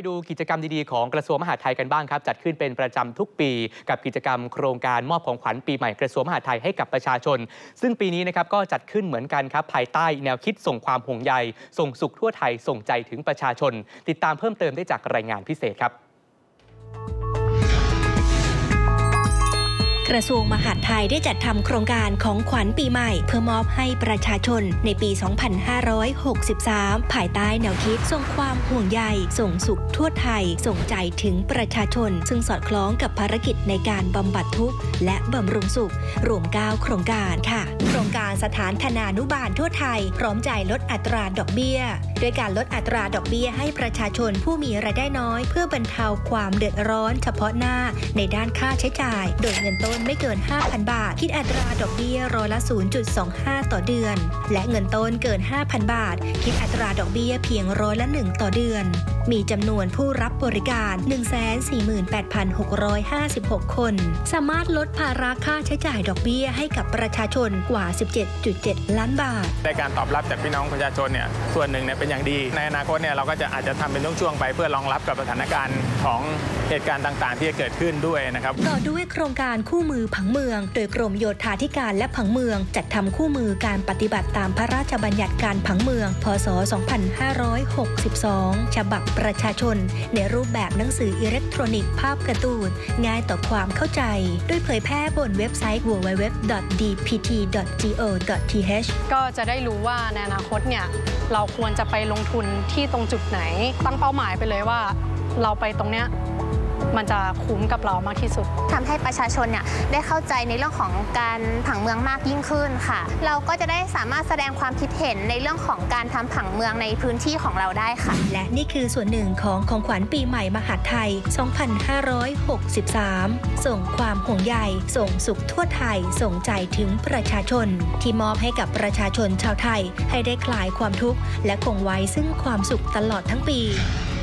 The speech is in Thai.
ไปดูกิจกรรมดีๆของกระทรวงมหาดไทยกันบ้างครับจัดขึ้นเป็นประจำทุกปีกับกิจกรรมโครงการมอบของขวัญปีใหม่กระทรวงมหาดไทยให้กับประชาชนซึ่งปีนี้นะครับก็จัดขึ้นเหมือนกันครับภายใต้แนวคิดส่งความห่วงใยส่งสุขทั่วไทยส่งใจถึงประชาชนติดตามเพิ่มเติมได้จากรายงานพิเศษครับกระทรวงมหาดไทยได้จัดทำโครงการของขวัญปีใหม่เพื่อมอบให้ประชาชนในปี 2563 ภายใต้แนวคิดส่งความห่วงใยส่งสุขทั่วไทยส่งใจถึงประชาชนซึ่งสอดคล้องกับภารกิจในการบำบัดทุกข์และบำรุงสุขรวม9โครงการค่ะโครงการสถานธนานุบาลทั่วไทยพร้อมจ่ายลดอัตราดอกเบี้ยด้วยการลดอัตราดอกเบี้ยให้ประชาชนผู้มีรายได้น้อยเพื่อบรรเทาความเดือดร้อนเฉพาะหน้าในด้านค่าใช้จ่ายโดยเงินต้นไม่เกิน 5,000 บาทคิดอัตราดอกเบี้ยร้อยละ 0.25 ต่อเดือนและเงินต้นเกิน 5,000 บาทคิดอัตราดอกเบี้ยเพียงร้อยละ 1 ต่อเดือนมีจำนวนผู้รับบริการ 148,656 คนสามารถลดภาระค่าใช้จ่ายดอกเบี้ยให้กับประชาชนกว่า 17.7 ล้านบาทในการตอบรับจากพี่น้องประชาชนเนี่ยส่วนหนึ่งเนี่ยเป็นอย่างดีในอนาคตเนี่ยเราก็อาจจะทำเป็นช่วงๆไปเพื่อรองรับกับสถานการณ์ของเหตุการณ์ต่างๆที่จะเกิดขึ้นด้วยนะครับต่อด้วยโครงการคู่มือผังเมืองโดยกรมโยธาธิการและผังเมืองจัดทำคู่มือการปฏิบัติตามพระราชบัญญัติการผังเมืองพ.ศ. 2562 ฉบับประชาชนในรูปแบบหนังสืออิเล็กทรอนิกส์ภาพการ์ตูนง่ายต่อความเข้าใจโดยเผยแพร่บนเว็บไซต์ www.dpt.go.th ก็จะได้รู้ว่าในอนาคตเนี่ยเราควรจะไปลงทุนที่ตรงจุดไหนตั้งเป้าหมายไปเลยว่าเราไปตรงเนี้ยมันจะคุ้มกับเรามากที่สุดทำให้ประชาชนเนี่ยได้เข้าใจในเรื่องของการผังเมืองมากยิ่งขึ้นค่ะเราก็จะได้สามารถแสดงความคิดเห็นในเรื่องของการทำผังเมืองในพื้นที่ของเราได้ค่ะและนี่คือส่วนหนึ่งของขวัญปีใหม่มหาดไทย 2563 ส่งความห่วงใยส่งสุขทั่วไทยส่งใจถึงประชาชนที่มอบให้กับประชาชนชาวไทยให้ได้คลายความทุกข์และคงไว้ซึ่งความสุขตลอดทั้งปี